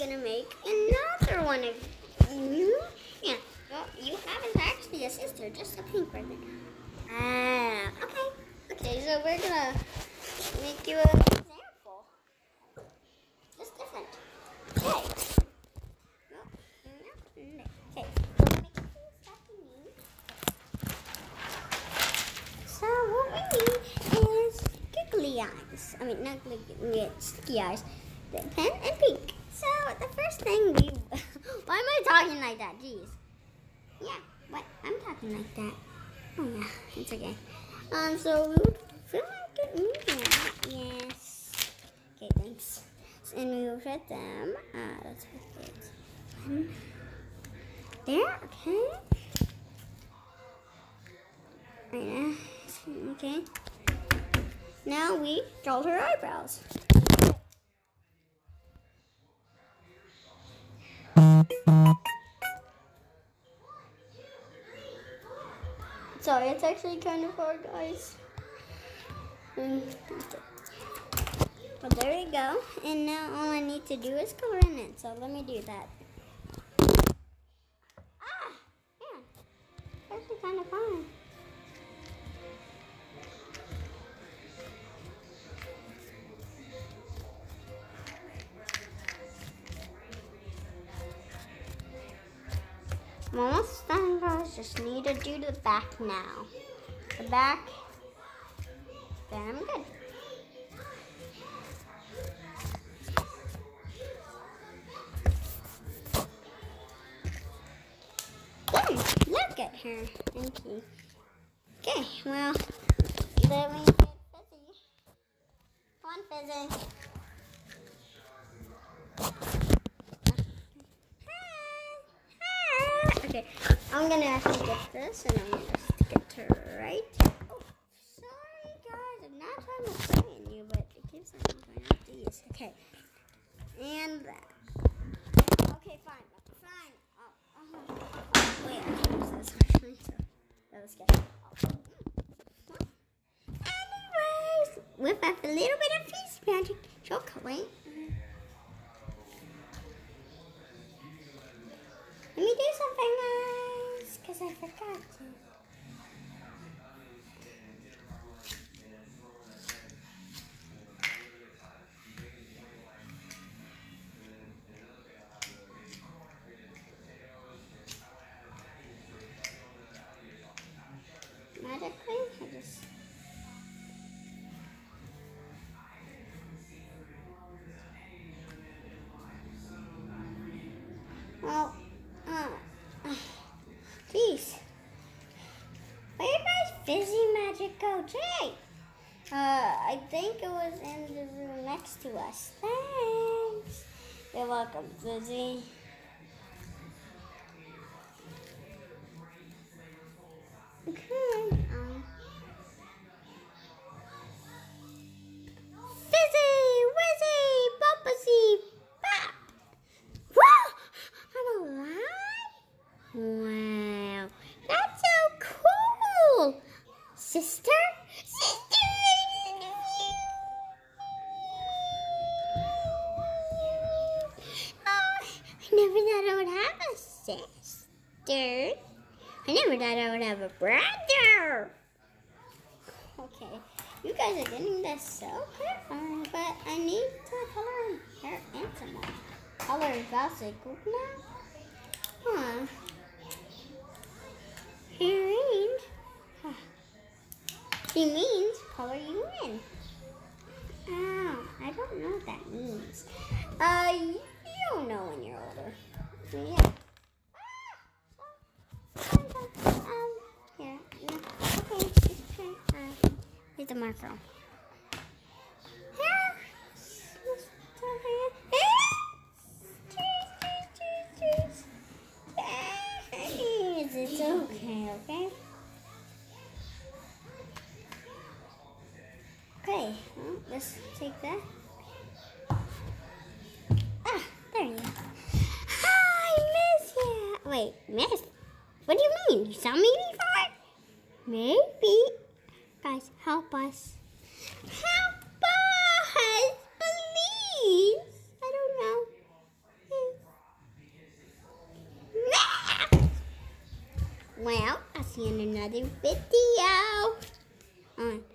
gonna make another one of you. Yeah, well, you haven't actually a sister, just a pink person. Ah, okay. Okay, so we're gonna make you an example. Just different. Okay. Okay, so make you something. So what we need is googly eyes. I mean, not googly, sticky eyes. The pen and pink. So the first thing we... Why am I talking like that? Jeez. Yeah, what? I'm talking like that. Oh yeah, it's okay. So we would feel like it. Yes. Okay, thanks. And we will put them. Let's put it one there. Okay. Right now. Okay. Now we draw her eyebrows. Sorry, it's actually kind of hard, guys. But there we go. And now all I need to do is color in it. So let me do that. Ah! Yeah. It's actually kind of fun. I'm almost done, guys. Just need to do the back now. The back. Then I'm good. Look at her. Thank you. Okay, well, let me get busy. Come on, busy. Okay, I'm gonna actually get this and I'm gonna stick it to right. Oh, sorry guys, I'm not trying to frighten you, but it keeps on going out these. Okay, and that. Okay, fine. Wait, I can use this actually. So that was good. Anyways, whip up a little bit of face magic chocolate. Let me do something nice, because I forgot to. Magically, I just... Well, please. Where did my fizzy magic go? Jay! I think it was in the room next to us. Thanks. You're welcome, Fizzy. Okay. Fizzy! Wizzy! Bumpusy! Bop! Whoa! I'm alive? Wow. That's so cool! Sister? I never thought I would have a sister. I never thought I would have a brother. Okay, you guys are getting this so perfect, but I need to color hair and some more. Color Velvet Goop now? Huh. Hair huh. She means color you in. Oh, I don't know what that means. You'll know when you're older. Yeah. Here. Okay. Here's the marker. It's okay, okay? Okay, well, let's take that. There you go. Hi, miss you. Wait, miss? What do you mean? You saw me before? Maybe. Guys, help us. Help us, please. I don't know. video.